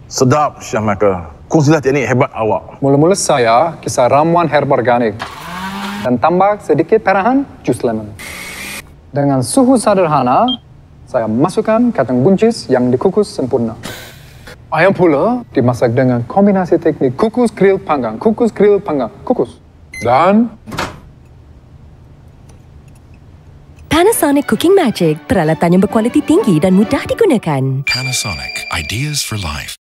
Sedap, Chef Michael. Kongsilah teknik hebat awak. Mula-mula saya kisar ramuan herba organik dan tambah sedikit perahan jus lemon. Dengan suhu sederhana, saya masukkan kacang buncis yang dikukus sempurna. Ayam pula dimasak dengan kombinasi teknik kukus, grill, panggang, kukus, grill, panggang, kukus. Dan Panasonic Cooking Magic, peralatan yang berkualiti tinggi dan mudah digunakan. Panasonic, ideas for life.